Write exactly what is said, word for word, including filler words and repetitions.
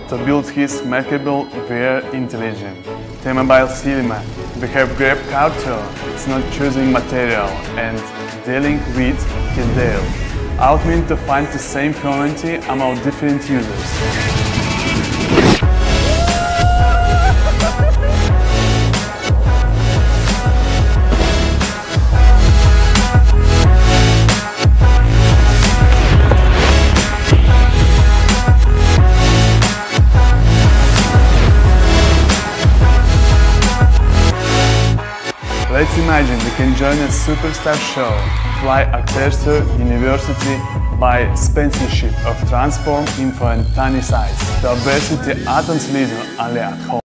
to build his macabre V R intelligence. T-Mobile Cinema, we have grab culture, it's not choosing material and dealing with his deal. Out mean to find the same community among different users. Let's imagine we can join a superstar show, fly actors to university, buy sponsorship of transform info and tiny size, to obesity atoms leader only at home.